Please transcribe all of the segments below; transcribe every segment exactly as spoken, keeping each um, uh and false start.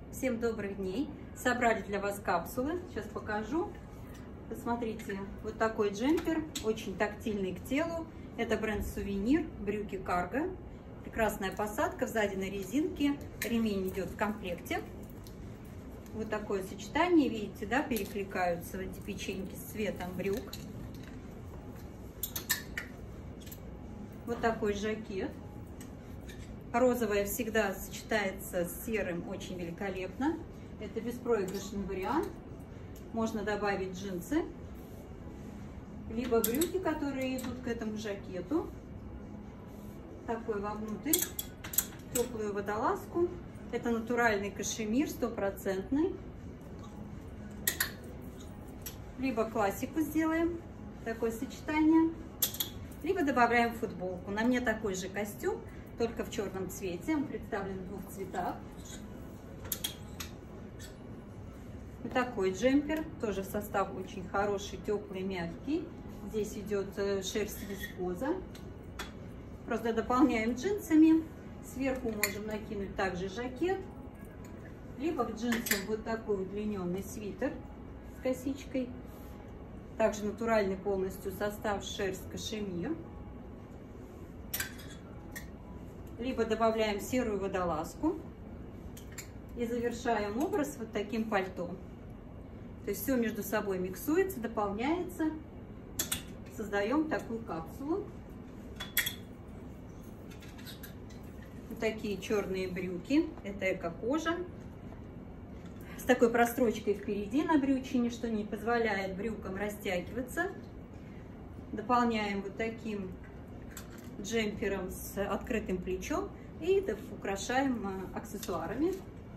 Всем добрых дней! Собрали для вас капсулы. Сейчас покажу. Посмотрите, вот такой джемпер, очень тактильный к телу. Это бренд Сувенир, брюки карго. Прекрасная посадка, сзади на резинке. Ремень идет в комплекте. Вот такое сочетание, видите, да, перекликаются эти печеньки с цветом брюк. Вот такой жакет. Розовое всегда сочетается с серым очень великолепно. Это беспроигрышный вариант. Можно добавить джинсы, либо брюки, которые идут к этому жакету. Такой вовнутрь. Теплую водолазку. Это натуральный кашемир, стопроцентный. Либо классику сделаем, такое сочетание. Либо добавляем футболку. На мне такой же костюм, только в черном цвете. Он представлен в двух цветах. Вот такой джемпер. Тоже в состав очень хороший, теплый, мягкий. Здесь идет шерсть вискоза. Просто дополняем джинсами. Сверху можем накинуть также жакет. Либо к джинсам вот такой удлиненный свитер с косичкой. Также натуральный полностью состав, шерсть, кашемир. Либо добавляем серую водолазку. И завершаем образ вот таким пальто. То есть все между собой миксуется, дополняется. Создаем такую капсулу. Вот такие черные брюки. Это эко-кожа. С такой прострочкой впереди на брючине, что не позволяет брюкам растягиваться. Дополняем вот таким джемпером с открытым плечом и украшаем аксессуарами.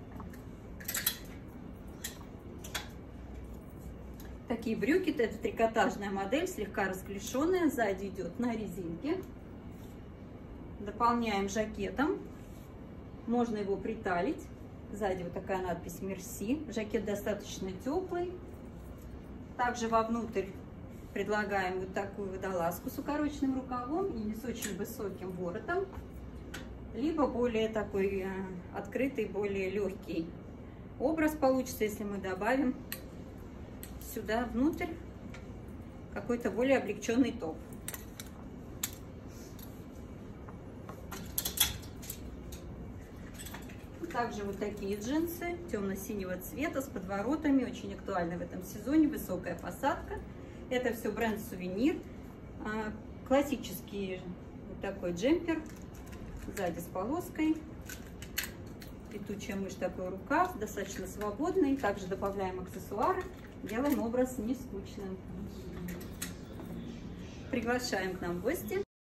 Такие брюки, это трикотажная модель, слегка расклешенная, сзади идет на резинке. Дополняем жакетом, можно его приталить. Сзади вот такая надпись «Мерси». Жакет достаточно теплый. Также вовнутрь предлагаем вот такую водолазку с укороченным рукавом и не с очень высоким воротом. Либо более такой открытый, более легкий образ получится, если мы добавим сюда внутрь какой-то более облегченный топ. Также вот такие джинсы темно-синего цвета с подворотами, очень актуальны в этом сезоне, высокая посадка. Это все бренд Сувенир. Классический вот такой джемпер, сзади с полоской. Летучая мышь, такой рукав, достаточно свободный. Также добавляем аксессуары, делаем образ не скучным. Приглашаем к нам в гости.